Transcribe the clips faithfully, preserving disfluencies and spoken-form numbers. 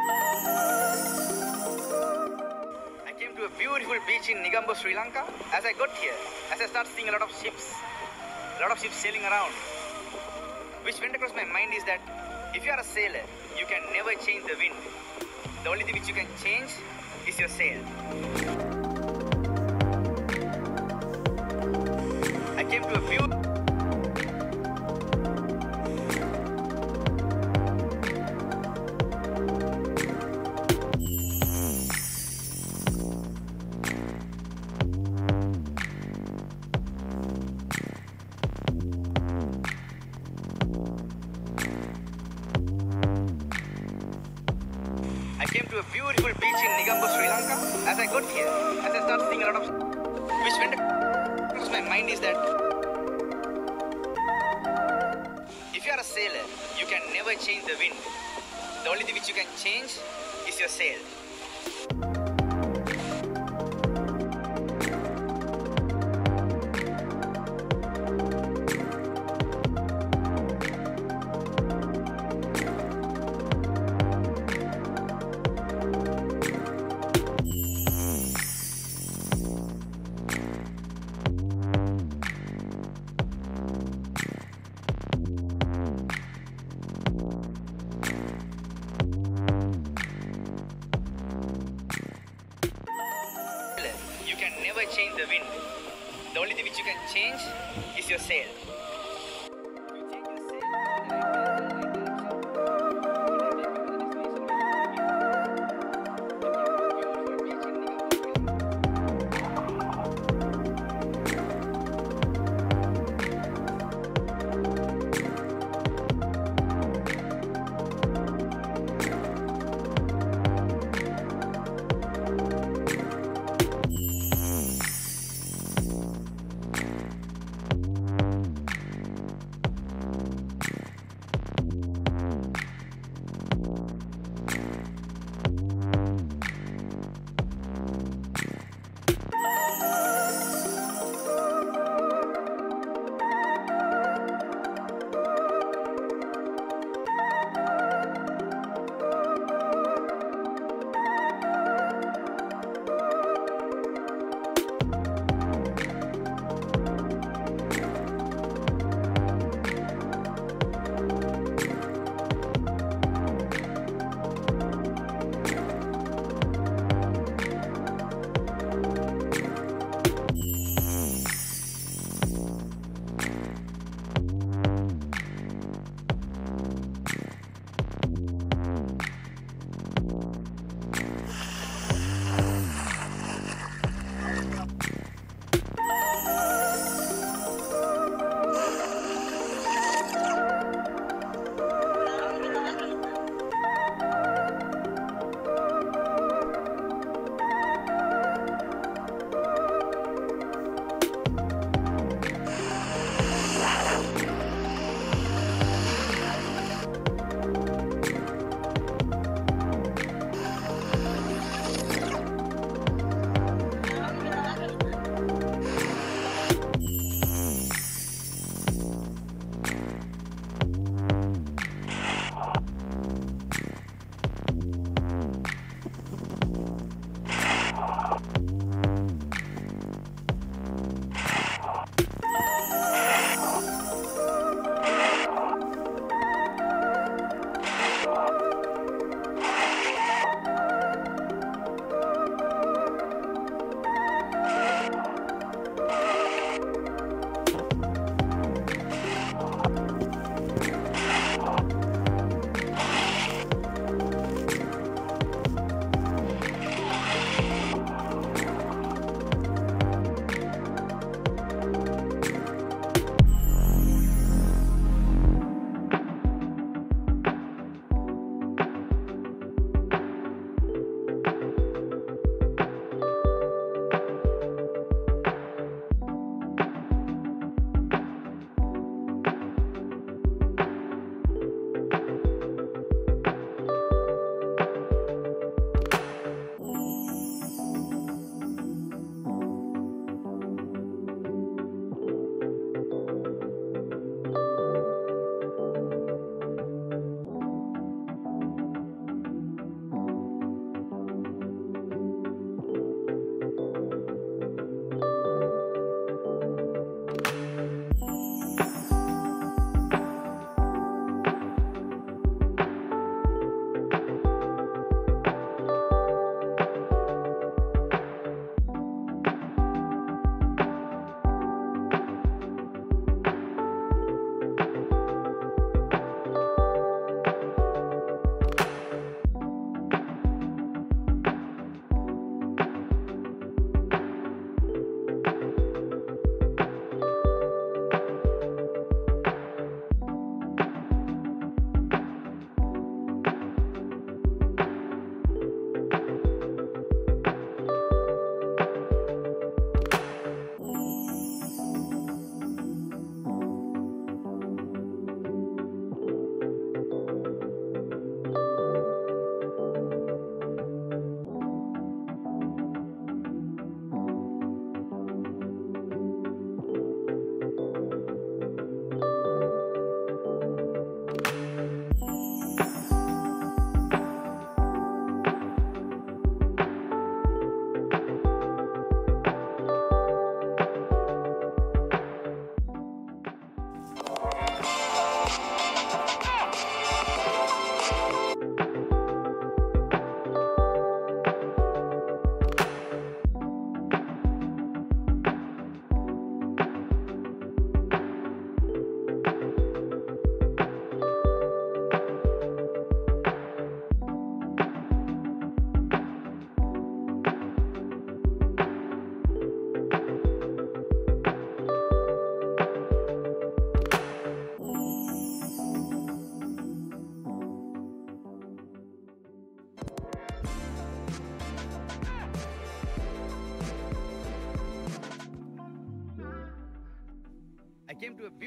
I came to a beautiful beach in Negombo, Sri Lanka. As I got here, as I started seeing a lot of ships, a lot of ships sailing around, which went across my mind is that if you are a sailor, you can never change the wind. The only thing which you can change is your sail. I came to a beautiful I came to a beautiful beach in Negombo, Sri Lanka. As I got here, as I started seeing a lot of, which went across my mind is that if you are a sailor, you can never change the wind. The only thing which you can change is your sail. You can never change the wind. The only thing which you can change is your sail.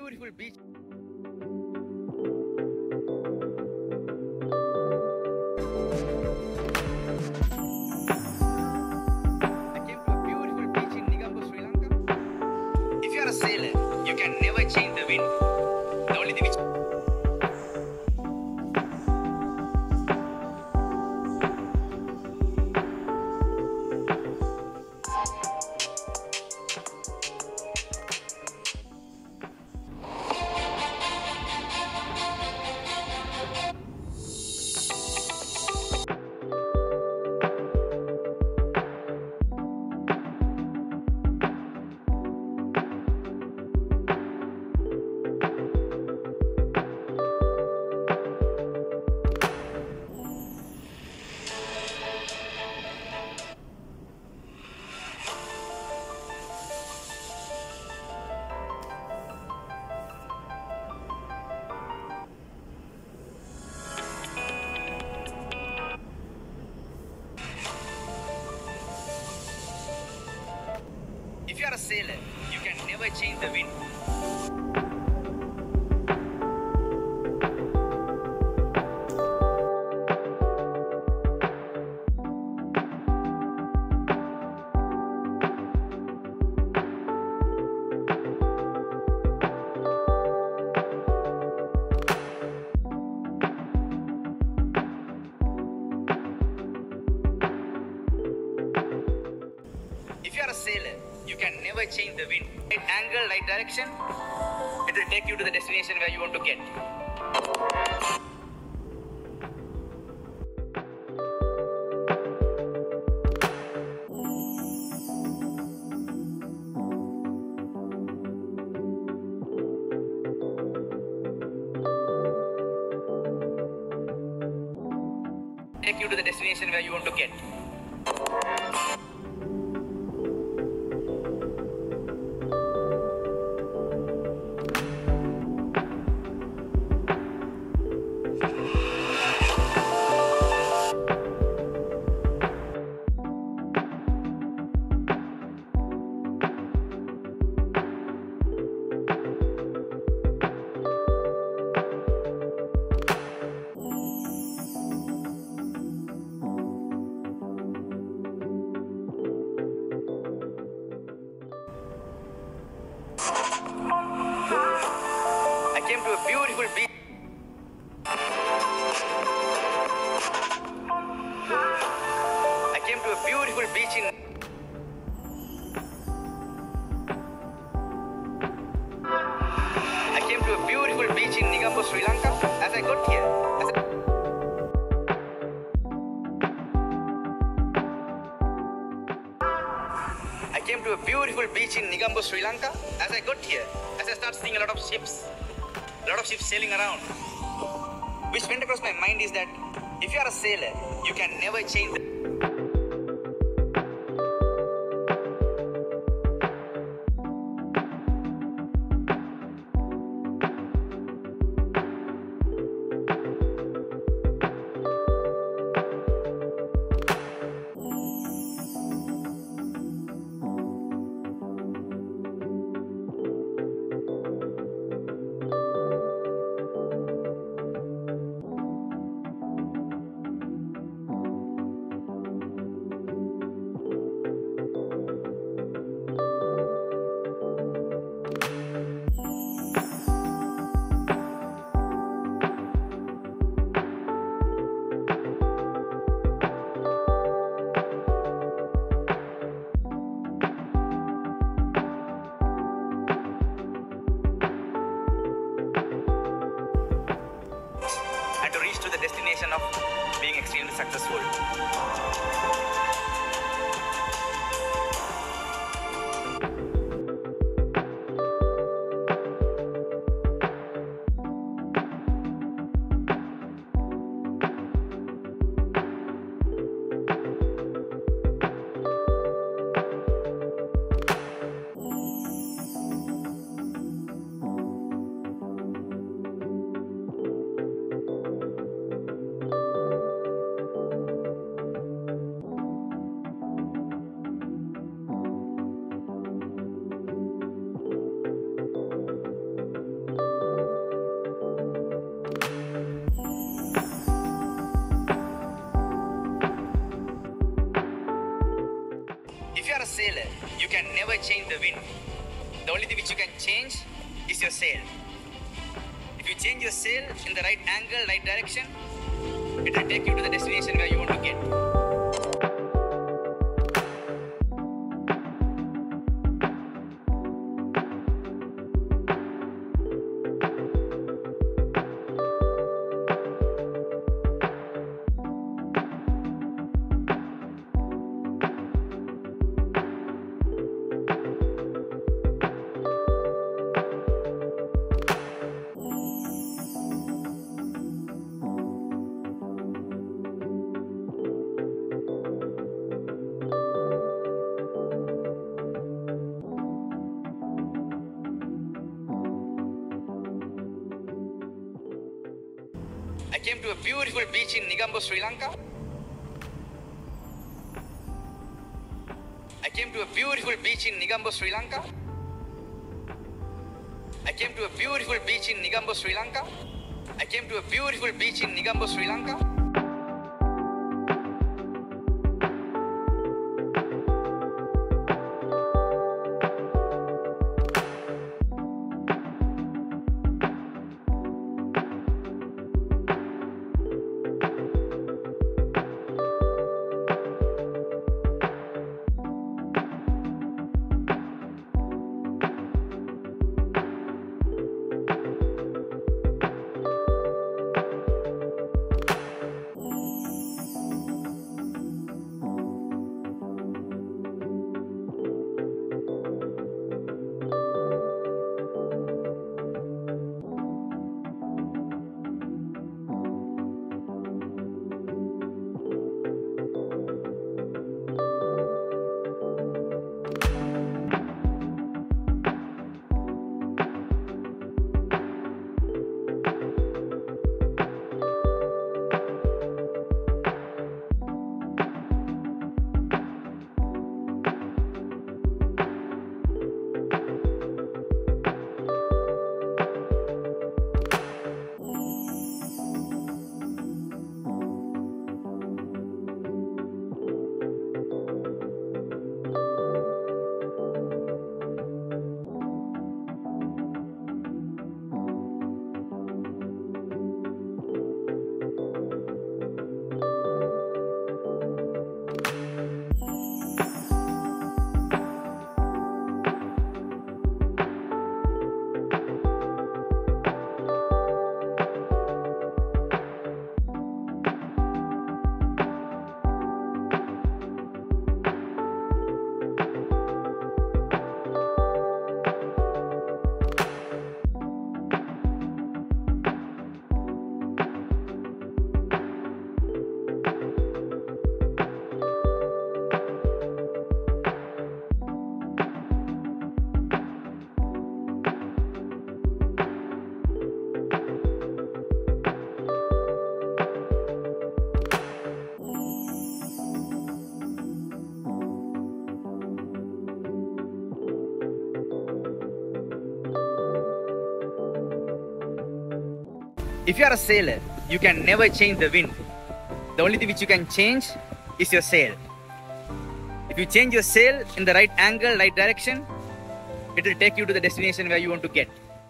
beautiful beach. I came to a beautiful beach in Negombo, Sri Lanka. If you are a sailor, you can never change the wind. The only thing which If you are a sailor, you can never change the wind. If you are a sailor, you can never change the wind. Right angle, right direction, it will take you to the destination where you want to get. Take you to the destination where you want to get. I came to a beautiful beach. I came to a beautiful beach in. I came to a beautiful beach in Negombo, Sri Lanka. As I got here, as I I came to a beautiful beach in Negombo, Sri Lanka. As I got here, as I start seeing a lot of ships, a lot of ships sailing around, which went across my mind is that if you are a sailor, you can never change the to the destination of being extremely successful. sailor, you can never change the wind. The only thing which you can change is your sail. If you change your sail in the right angle, right direction, it will take you to the destination where you want to get. I came to a beautiful beach in Negombo, Sri Lanka. I came to a beautiful beach in Negombo, Sri Lanka. I came to a beautiful beach in Negombo, Sri Lanka. I came to a beautiful beach in Negombo, Sri Lanka. If you are a sailor, you can never change the wind. The only thing which you can change is your sail. If you change your sail in the right angle, right direction, it will take you to the destination where you want to get.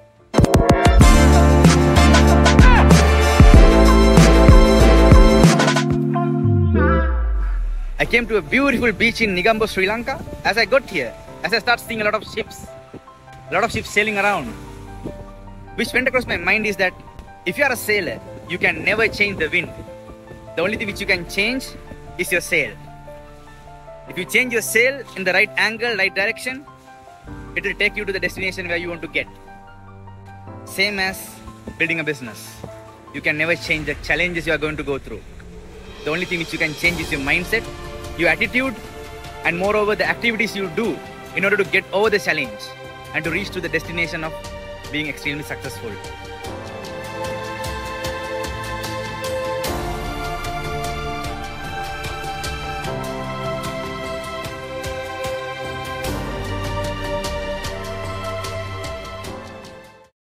I came to a beautiful beach in Negombo, Sri Lanka. As I got here, as I start seeing a lot of ships, a lot of ships sailing around, which went across my mind is that if you are a sailor, you can never change the wind. The only thing which you can change is your sail. If you change your sail in the right angle, right direction, it will take you to the destination where you want to get. Same as building a business. You can never change the challenges you are going to go through. The only thing which you can change is your mindset, your attitude, and moreover the activities you do in order to get over the challenge and to reach to the destination of being extremely successful.